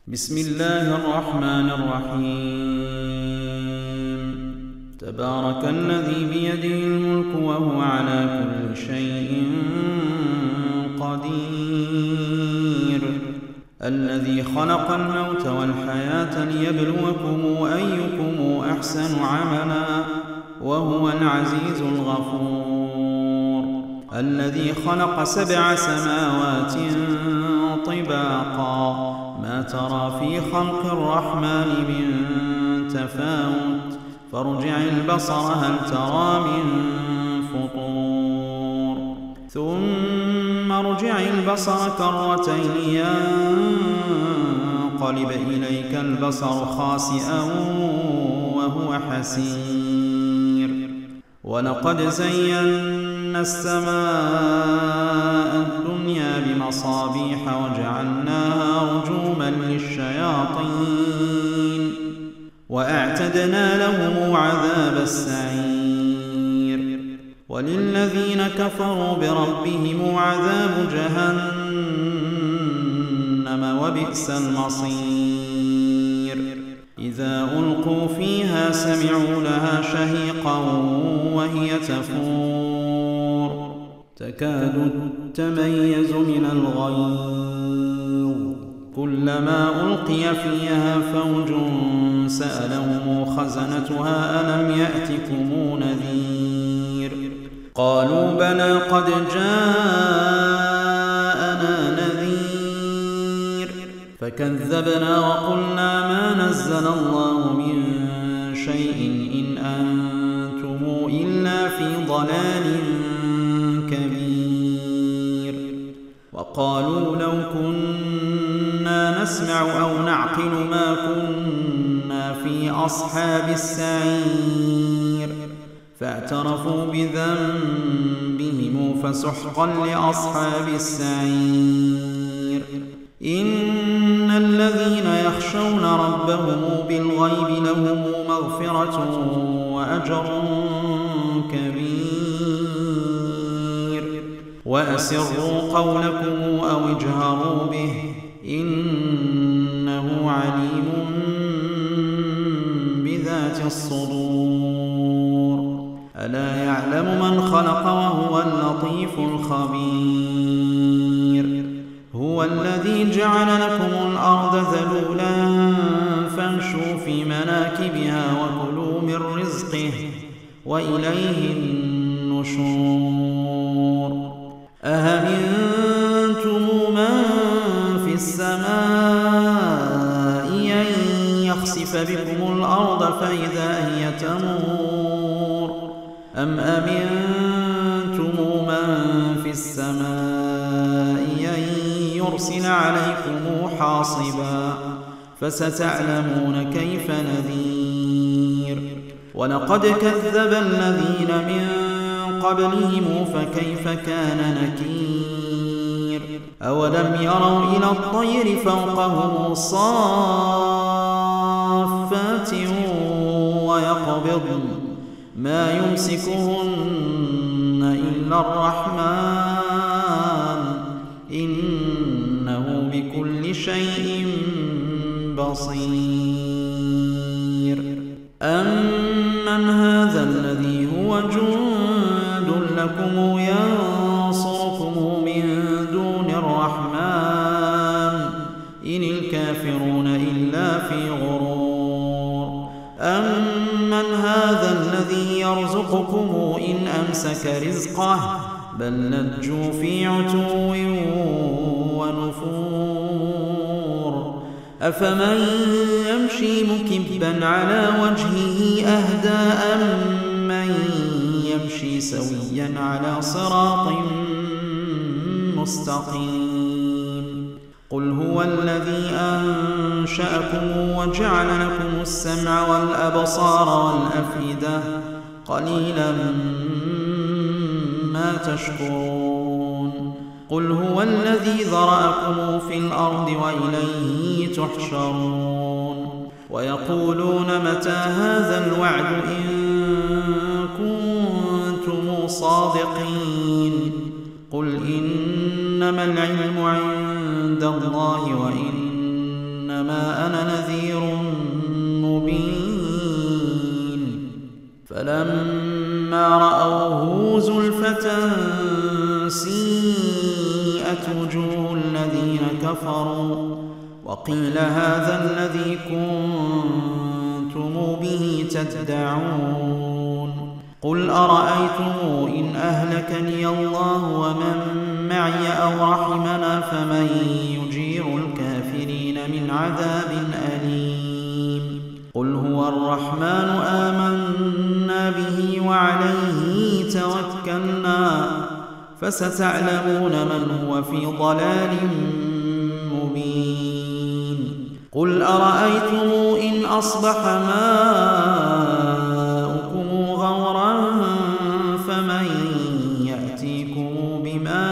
بسم الله الرحمن الرحيم. تبارك الذي بيده الملك وهو على كل شيء قدير، الذي خلق الموت والحياة ليبلوكم أيكم أحسن عملا وهو العزيز الغفور، الذي خلق 7 سماوات طباقا ما ترى في خلق الرحمن من تفاوت فارجع البصر هل ترى من فطور ثم ارجع البصر كرتين ينقلب إليك البصر خاسئا وهو حسير. ولقد زينا السماء الدنيا بمصابيح وجعلناها رجوما للشياطين وأعتدنا لهم عذاب السعير. وللذين كفروا بربهم عذاب جهنم وبئس المصير. إذا ألقوا فيها سمعوا لها شهيقا وهي تفور تكاد تميز من الغيظ كلما ألقي فيها فوج سألهم خزنتها ألم يأتكم نذير قالوا بلى قد جاءنا نذير فكذبنا وقلنا ما نزل الله من شيء إن أنتم إلا في ضلال كبير. وقالوا لو كنا نسمع أو نعقل ما كنا في أصحاب السعير فاعترفوا بذنبهم فسحقا لأصحاب السعير. إن الذين يخشون ربهم بالغيب لهم مغفرة وأجر كبير. وأسروا قولكم أو اجهروا به إنه عليم بذات الصدور. ألا يعلم من خلق وهو اللطيف الخبير. هو الذي جعل لكم الأرض ذلولا فامشوا في مناكبها وكلوا من رزقه وإليه النشور. أأمنتم من في السماء أن يخسف بكم الأرض فإذا هي تمور أم أمنتم من في السماء أن يرسل عليكم حاصبا فستعلمون كيف نذير. ولقد كذب الذين من قبلهم فكيف كان نكير. أولم يروا إلى الطير فوقهم صافات ويقبضن ما يمسكهن إلا الرحمن إنه بكل شيء بصير. أمن هذا الذي هو جند لكم ينصركم من دون الرحمن إن الكافرون إلا في غرور. أمن هذا الذي يرزقكم إن أمسك رزقه بل لجوا في عتو ونفور. أفمن يمشي مكبا على وجهه أهدى أمن يمشي سويا على صراط مستقيم. قل هو الذي أنشأكم وجعل لكم السمع والأبصار والأفئدة قليلا ما تشكرون. قل هو الذي ذرأكم في الأرض وإليه تحشرون. ويقولون متى هذا الوعد إن كنتم صادقين قل إنما العلم عند الله وإنما إنما أنا نذير مبين فلما رأوه زلفة سيئت وجوه الذين كفروا وقيل هذا الذي كنتم به تدعون قل أرأيتم إن أهلكني الله ومن معي أو رحمنا فمن يجير الكافرين من عذاب أليم قل هو الرحمن آمنا به وعليه توكلنا فستعلمون من هو في ضلال مبين قل أرأيتم إن أصبح ماؤكم غورا فمن يأتيكم بماء